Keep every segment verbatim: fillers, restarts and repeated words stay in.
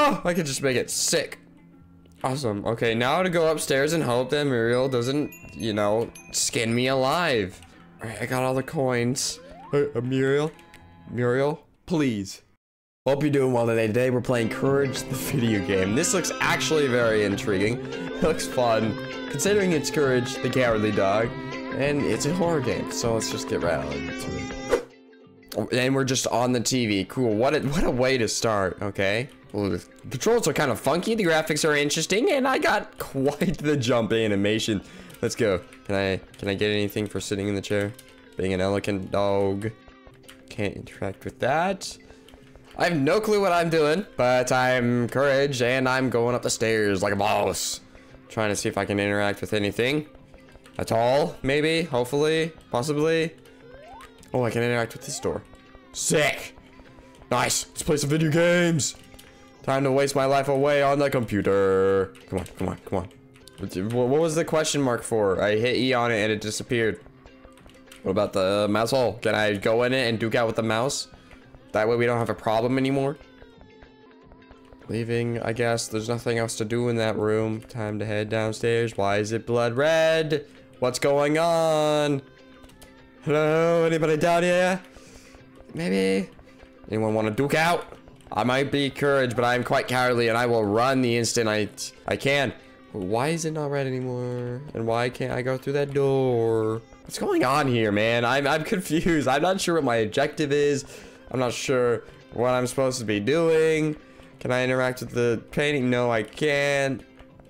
Oh, I could just make it sick. Awesome. Okay, now to go upstairs and hope that Muriel doesn't, you know, skin me alive. Alright, I got all the coins. Hey, uh, Muriel? Muriel? Please. Hope you're doing well today. Today we're playing Courage the video game. This looks actually very intriguing. It looks fun, considering it's Courage the Cowardly Dog, and it's a horror game, so let's just get right into it. And we're just on the T V. Cool. What a, what a way to start, okay? Well, the controls are kind of funky, the graphics are interesting, and I got quite the jump animation. Let's go. Can I can I get anything for sitting in the chair? Being an elegant dog. Can't interact with that. I have no clue what I'm doing, but I'm Courage, and I'm going up the stairs like a boss. Trying to see if I can interact with anything. At all, maybe, hopefully, possibly. Oh, I can interact with this door. Sick! Nice! Let's play some video games! Time to waste my life away on the computer. Come on, come on, come on. What was the question mark for? I hit E on it and it disappeared. What about the mouse hole? Can I go in it and duke out with the mouse? That way we don't have a problem anymore. Leaving, I guess. There's nothing else to do in that room. Time to head downstairs. Why is it blood red? What's going on? Hello? Anybody down here? Maybe? Anyone want to duke out? I might be Courage, but I'm quite cowardly, and I will run the instant I, I can. Why is it not red anymore? And why can't I go through that door? What's going on here, man? I'm, I'm confused. I'm not sure what my objective is. I'm not sure what I'm supposed to be doing. Can I interact with the painting? No, I can't.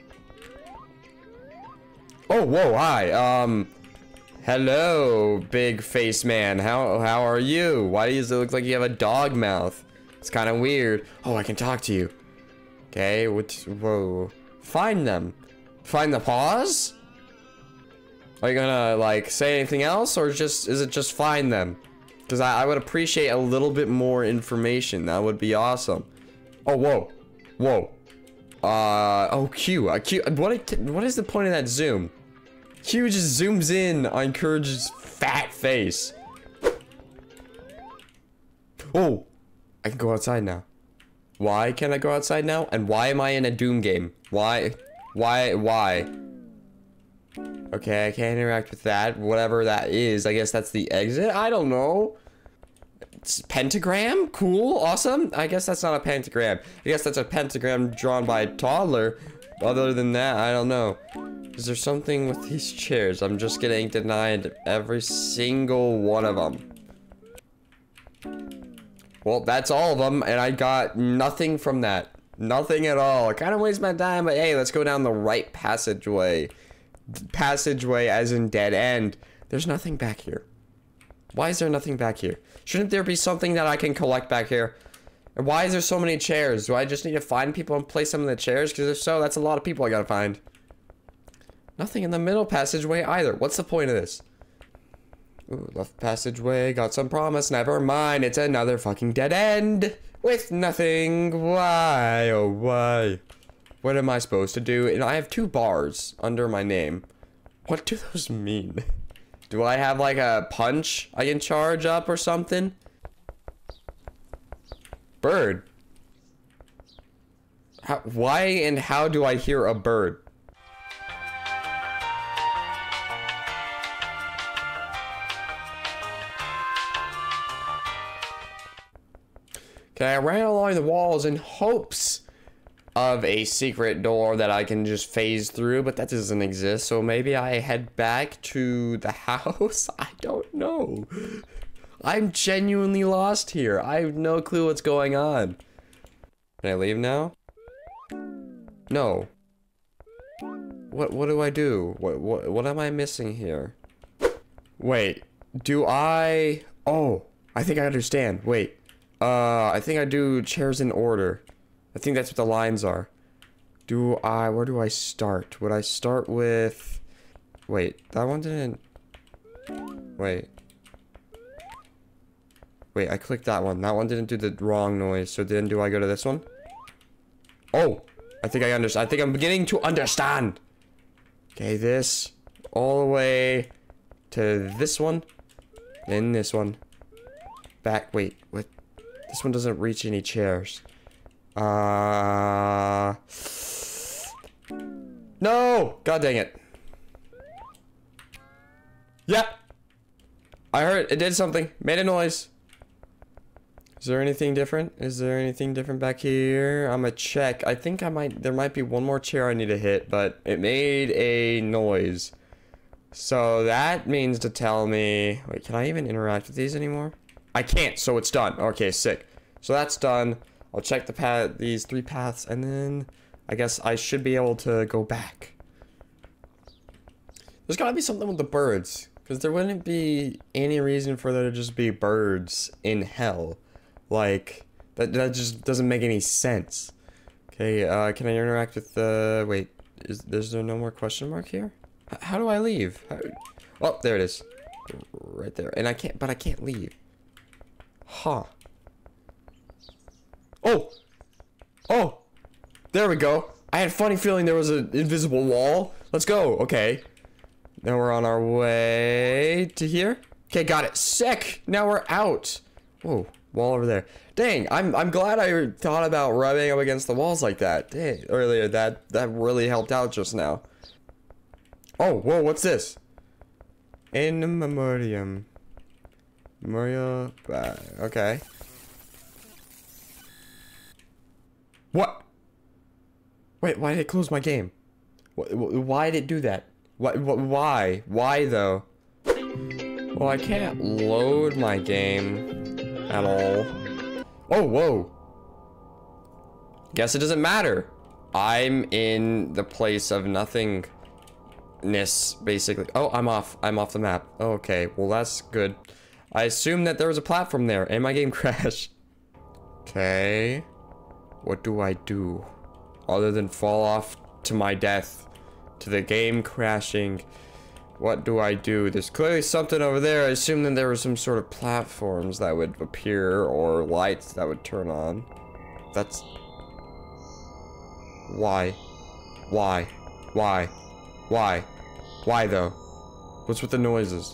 Oh, whoa, hi. Um, hello, big face man. How, how are you? Why does it look like you have a dog mouth? It's kind of weird. Oh, I can talk to you. Okay, what? Whoa. Find them. Find the paws? Are you gonna, like, say anything else? Or just, is it just find them? Because I, I would appreciate a little bit more information. That would be awesome. Oh, whoa. Whoa. Uh, oh, Q. Uh, Q. What, what is the point of that zoom? Q just zooms in on Courage's fat face. Oh. I can go outside now. Why can I go outside now? And why am I in a Doom game? Why? Why? Why? Okay, I can't interact with that. Whatever that is. I guess that's the exit? I don't know. It's pentagram? Cool. Awesome. I guess that's not a pentagram. I guess that's a pentagram drawn by a toddler. Other than that, I don't know. Is there something with these chairs? I'm just getting denied every single one of them. Well, that's all of them, and I got nothing from that. Nothing at all. I kind of waste my time, but hey, let's go down the right passageway. Passageway as in dead end. There's nothing back here. Why is there nothing back here? Shouldn't there be something that I can collect back here? And why is there so many chairs? Do I just need to find people and place them in the chairs? Because if so, that's a lot of people I gotta find. Nothing in the middle passageway either. What's the point of this? Ooh, left passageway, got some promise, never mind, it's another fucking dead end with nothing. Why, oh why? What am I supposed to do? And I have two bars under my name. What do those mean? Do I have like a punch I can charge up or something? Bird. How, why and how do I hear a bird? Okay, I ran along the walls in hopes of a secret door that I can just phase through, but that doesn't exist, so maybe I head back to the house? I don't know. I'm genuinely lost here. I have no clue what's going on. Can I leave now? No. What what do I do? What what what am I missing here? Wait, do I... Oh, I think I understand. Wait. Uh, I think I do chairs in order. I think that's what the lines are. Do I, where do I start? Would I start with, wait, that one didn't, wait. Wait, I clicked that one. That one didn't do the wrong noise, so then do I go to this one? Oh, I think I understand. I think I'm beginning to understand. Okay, this, all the way to this one, then this one. Back, wait, what? This one doesn't reach any chairs. Uh, Oh, god dang it. Yeah. I heard it did something. Made a noise. Is there anything different? Is there anything different back here? I'm gonna check. I think I might, there might be one more chair I need to hit, but it made a noise. So that means to tell me, wait, can I even interact with these anymore? I can't, so it's done. Okay, sick. So that's done. I'll check the path, these three paths, and then I guess I should be able to go back. There's gotta be something with the birds, because there wouldn't be any reason for there to just be birds in hell. Like, that, that just doesn't make any sense. Okay, uh, can I interact with the, wait, is, is there no more question mark here? H how do I leave? How, oh, there it is. Right there. And I can't, but I can't leave. Huh. Oh! Oh! There we go. I had a funny feeling there was an invisible wall. Let's go. Okay. Now we're on our way to here. Okay, got it. Sick! Now we're out. Whoa. Wall over there. Dang, I'm I'm glad I thought about rubbing up against the walls like that. Dang, earlier that that really helped out just now. Oh, whoa, what's this? In memoriam. Memorial. Uh, okay. What? Wait, why did it close my game? Why did it do that? Why? Why? Why though? Well, I can't load my game at all. Oh, whoa. Guess it doesn't matter. I'm in the place of nothingness, basically. Oh, I'm off. I'm off the map. Okay, well, that's good. I assumed that there was a platform there, and my game crashed. Okay. What do I do? Other than fall off to my death, to the game crashing. What do I do? There's clearly something over there. I assume that there were some sort of platforms that would appear or lights that would turn on. That's... Why? Why? Why? Why? Why though? What's with the noises?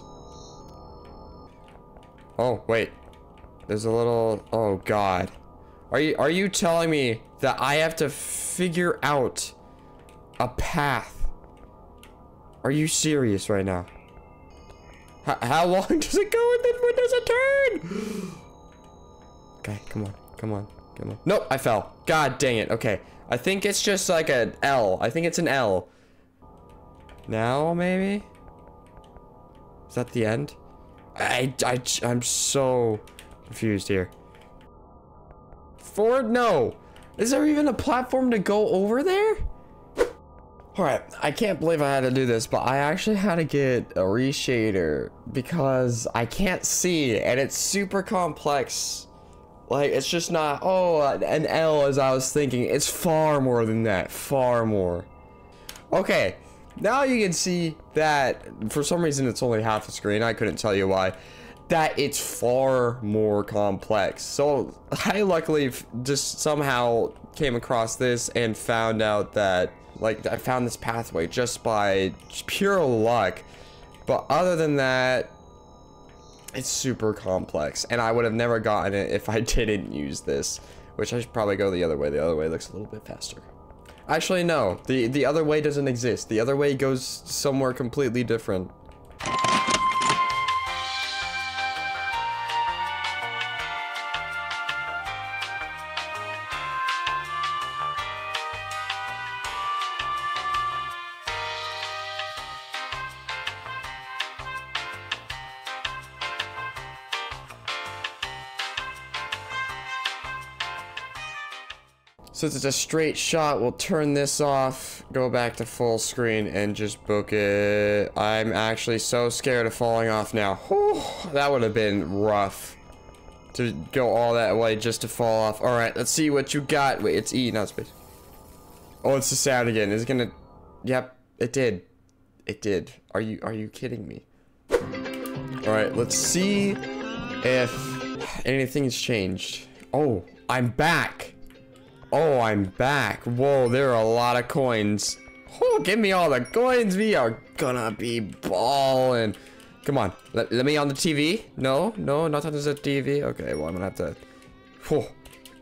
Oh, wait. There's a little... Oh, God. Are you, are you telling me that I have to figure out a path? Are you serious right now? H how long does it go and then when does it turn? Okay, come on, come on, come on. Nope, I fell. God dang it. Okay, I think it's just like an L. I think it's an L. Now, maybe? Is that the end? I, I, I'm so confused here. Forward? No. Is there even a platform to go over there? Alright, I can't believe I had to do this, but I actually had to get a reshader because I can't see and it's super complex. Like, it's just not, oh, an L as I was thinking. It's far more than that, far more. Okay, now you can see that for some reason it's only half the screen. I couldn't tell you why. That it's far more complex. So I luckily just somehow came across this and found out that, like, I found this pathway just by pure luck. But other than that, it's super complex. And I would have never gotten it if I didn't use this. Which I should probably go the other way. The other way looks a little bit faster. Actually, no. The, the other way doesn't exist. The other way goes somewhere completely different. Since it's a straight shot, we'll turn this off, go back to full screen, and just book it. I'm actually so scared of falling off now. Whew, that would have been rough. To go all that way just to fall off. Alright, let's see what you got. Wait, it's E, not space. Oh, it's the sound again. Is it gonna... Yep, it did. It did. Are you, are you kidding me? Alright, let's see if anything's changed. Oh, I'm back. Oh, I'm back. Whoa, there are a lot of coins. Oh, give me all the coins. We are gonna be ballin'. Come on. Let, let me on the T V. No, no, not on the T V. Okay, well, I'm gonna have to... Oh,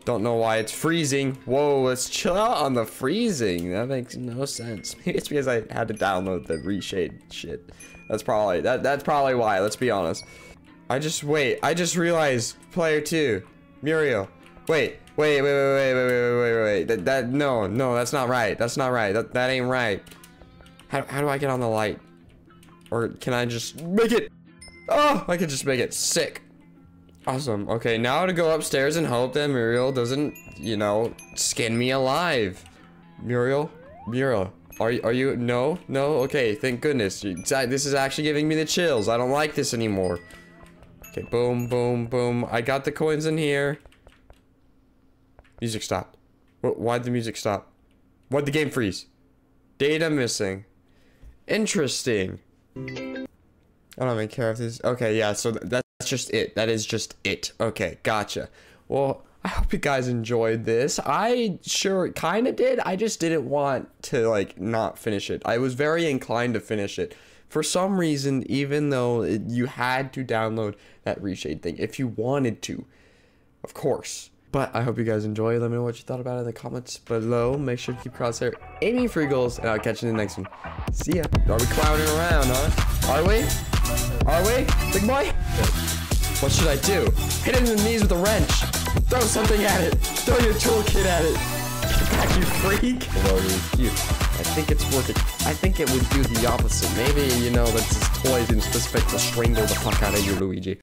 Don't know why it's freezing. Whoa, let's chill out on the freezing. That makes no sense. Maybe it's because I had to download the reshade shit. That's probably that. That's probably why. Let's be honest. I just wait. I just realized player two, Muriel. Wait, wait, wait, wait, wait, wait, wait, wait, wait. That that no, no, that's not right. That's not right. That that ain't right. How how do I get on the light? Or can I just make it? Oh, I could just make it. Sick. Awesome. Okay, now to go upstairs and hope that Muriel doesn't, you know, skin me alive. Muriel? Muriel. Are you, are you, no? No? Okay, thank goodness. This is actually giving me the chills. I don't like this anymore. Okay, boom, boom, boom. I got the coins in here. Music stopped. Why'd the music stop? Why'd the game freeze? Data missing. Interesting. I don't even care if this, okay, yeah, so th that's just it. That is just it. Okay, gotcha. Well, I hope you guys enjoyed this. I sure kind of did. I just didn't want to, like, not finish it. I was very inclined to finish it. For some reason, even though it, you had to download that reshade thing, if you wanted to, of course. But I hope you guys enjoy. Let me know what you thought about it in the comments below. Make sure to keep crosshair aiming for your goals, and I'll catch you in the next one. See ya. Are we clowning around, huh? Are we? Are we? Big boy? What should I do? Hit it in the knees with a wrench. Throw something at it. Throw your toolkit at it. Get back, you freak. Hello, you. I think it's working. I think it would do the opposite. Maybe, you know, that's his toys in specific to strangle the fuck out of you, Luigi.